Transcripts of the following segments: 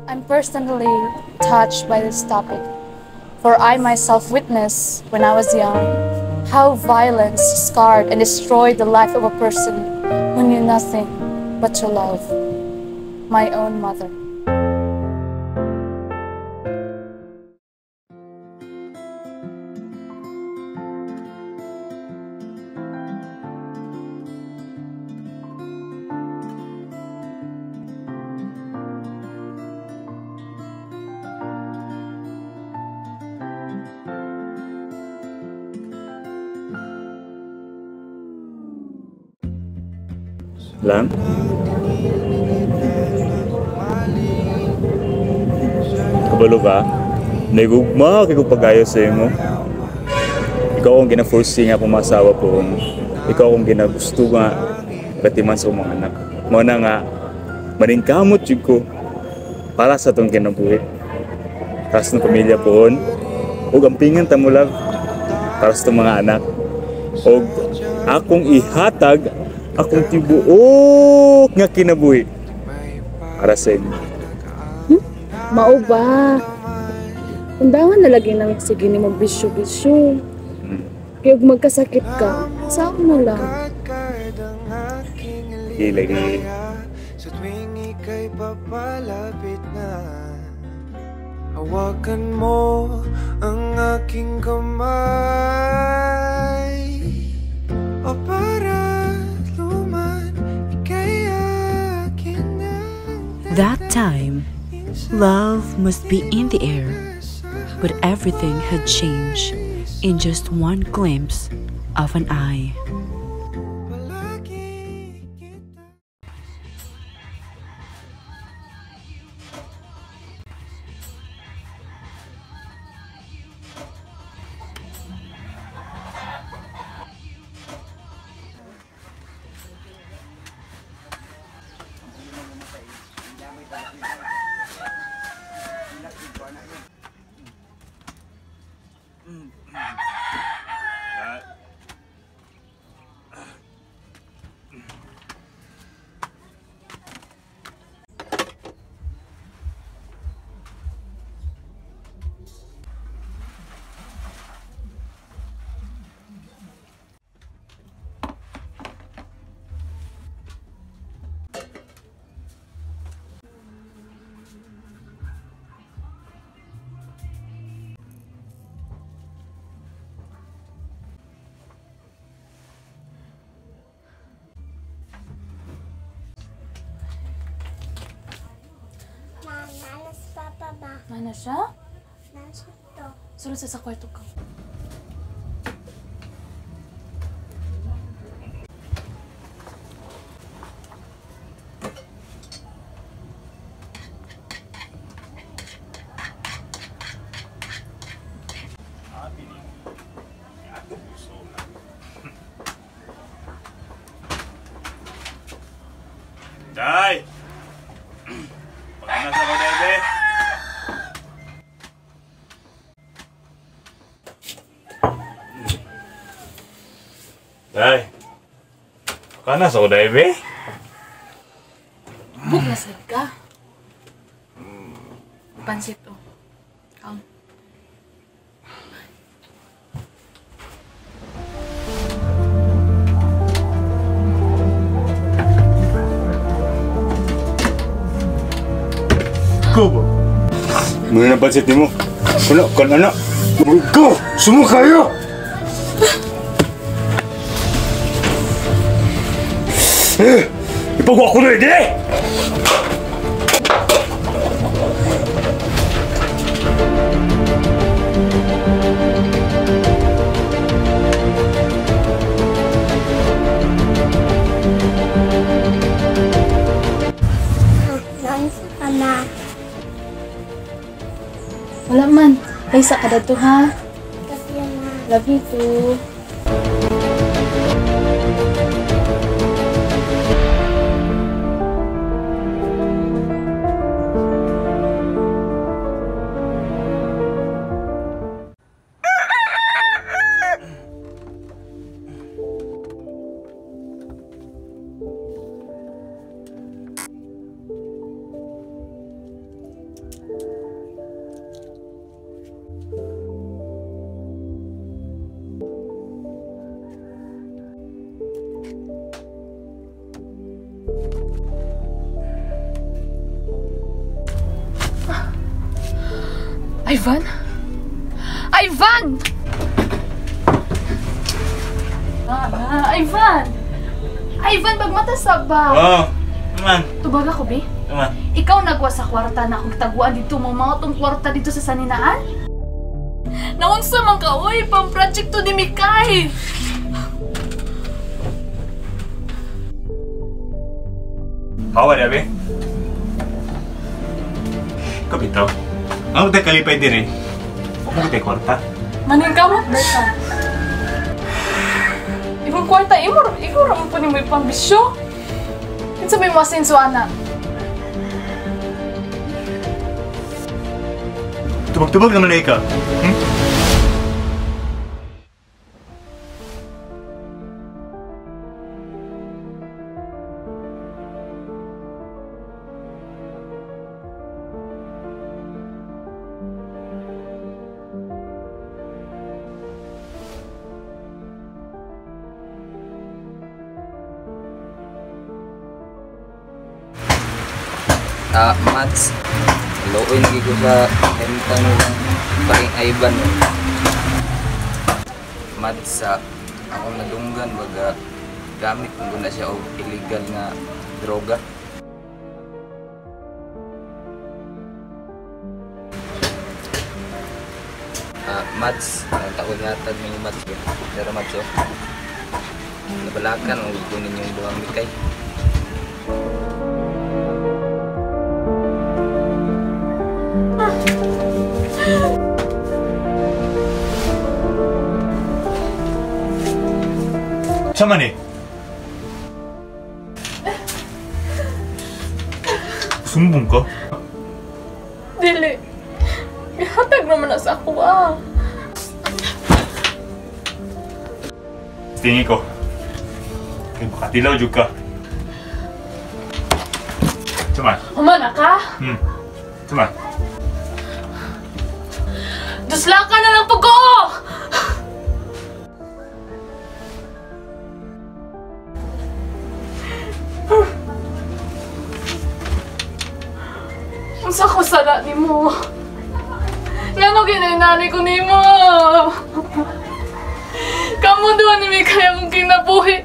I'm personally touched by this topic, for I myself witnessed, when I was young, how violence scarred and destroyed the life of a person who knew nothing but to love. My own mother. Lang? Kabalo ka? Nagugma kay ko pag-ayos sa imo. Ikaw ang gina-foresee nga pumasawa po. Ikaw ang ginagusto nga batiman sa mga anak. Mo na nga, maningkamot yun ko para sa itong kinabuhi. Para sa itong pamilya po. O gampingan ta mo lang para sa itong mga anak. O akong ihatag akong tibuok nga kinabuhi para sa inyo. Mao ba? Undangan na lagi nang sige ni mo bisyo-bisyo. Kaya kung magkasakit ka, saan mo lang? Lagi. Sa tuwing ika'y papalapit na, hawakan mo ang aking kamay. O para luman, ika'y akin na. That time, love must be in the air, but everything had changed in just one glimpse of an eye. Nanas papa ba? Mana siya? Nasa to. Sulod sa kwarto ka. Day! Pagkanas ako, Dede. Day! Pagkanas ako, Dede. Buglasad ka. Pansit o. Ang. Ko ba? Muna na pansit ni mo. Kan anak. Ko! Semua kayo! Ipagawa ko na hindi! Nasa ka na. Wala man. Ay, sa kada to ha. Kasi na. Love you too. Ivan? Ivan! Ivan! Ivan, magmatasab ba? Oo, naman. Tubag ako, be? Naman. Ikaw nagwa sa kwarta na akong taguan dito, mga tong kwarta dito sa saninaan? Naunsa man ka, uy, pang project to ni Mikay! Kawa na, be? Kapitaw. Ano tayo kalipay din eh? Huwag mo tayo kwarta. Maning kamot, Berta. Ibang kwarta, ikaw ramon po ni mo ipang bisyo. Yan sa may mga sensuana. Tubag-tubag naman na ikaw. Mats, luoy lagi ko sa hentang ng paring Ivan. Mats, ako nadunggan baga gamit ko na siya og illegal nga droga. Mats, takot hatag ni Mats. Pero Mats, nabalakan ang kunin yung buwang Mikay. Sama ni? Sumbong ka? Dili. Ihatag naman na sa ako, Tingin ko. Kaya makatilaw jud ka. Sama? Humana ka? Sama? Dusla ka na lang pag-o! Unsa ko sada ni mo? Ngano ginanay ko ni mo? Kamu doon ni Mikay akong kinabuhi.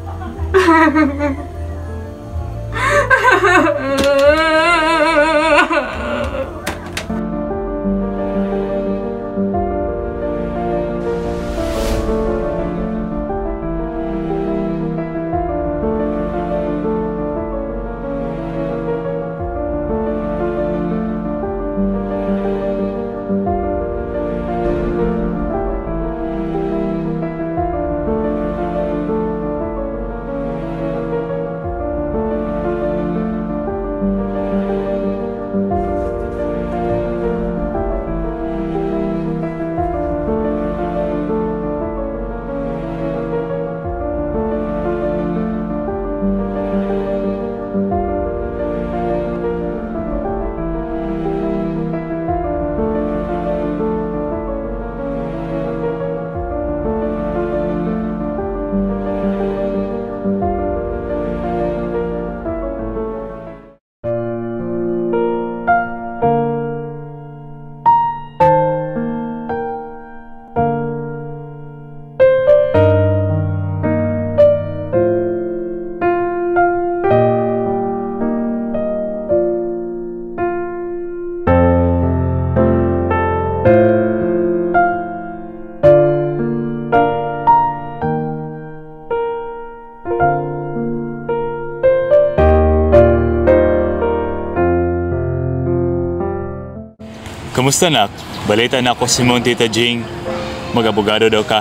Kamusta nak? Balita na ako si mong Tita Jing. Mag-abogado daw ka.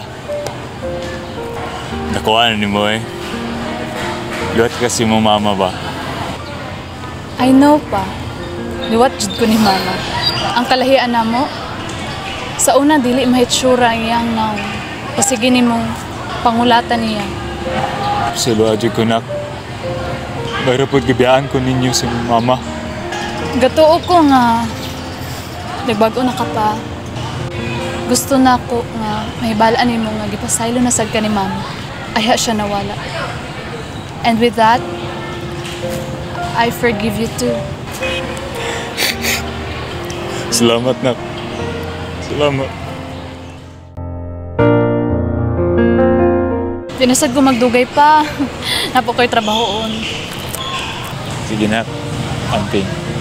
Nakuha na ni mo eh. Luwat kasi mo mama ba? I know pa. Liwat jud ko ni mama. Ang kalahian na mo, sa una dili mahitsura iyang naong. Pasige ni mong pangulatan niya. Silo adyo ko nak. Pero pag gibiyaan ko ninyo sa mama. Gatuo ko nga nagbago na ka pa. Gusto na ko nga mahibalaan nimo nga gipasaylo na sad ka ni mama. Aya siya nawala. And with that, I forgive you too. Salamat nak. Salamat. Dinasad ko magdugay pa. Napo ko'y trabahoon. Sige na, auntie.